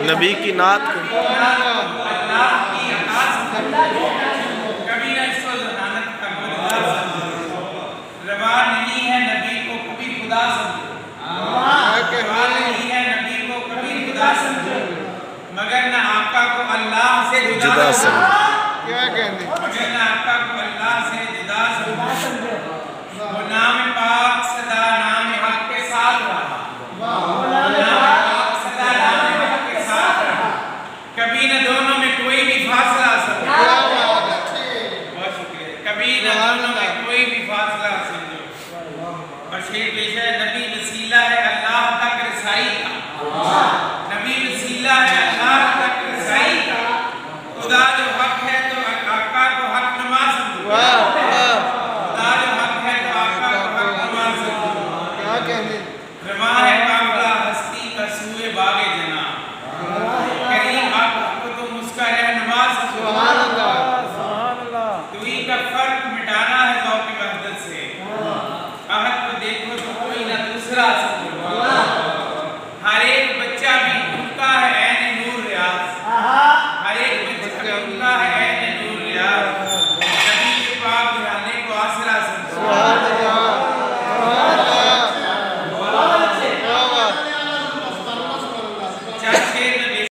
नबी की नात को कभी ना इसको ज़मानत का गुनाह समझो, रवा नहीं है नबी को कभी खुदा समझो, रवा नहीं है नबी को कभी खुदा समझो, मगर न आका को अल्लाह से जुदा समझो। क्या कहने मगर न आका को अल्लाह से जुदा समझो। वो नाम पाक सदा नाम हक के साथ रहा, कभी न दोनों में कोई भी फासला समझो। बहुत शुक्रिया। कभी न दोनों में कोई भी फासला समझो। और शेर पेश है, नबी वसीला है अल्लाह तक रसाई का, नबी वसीला है अल्लाह तक रसाई का, खुदा जो हक है तो आका को हक नुमा समझो, खुदा जो हक है तो आका को हक नुमा समझो। क्या कहने रवा है काफिला हस्ती का सूए बागे जना, करीम आका को तो मुस्का रहनुमा समझो। सुभान अल्लाह। दुई का फर्क मिटाना है ज़ौक़ वहदत से, अहद को देखो तो कोई ना दूसरा समझो।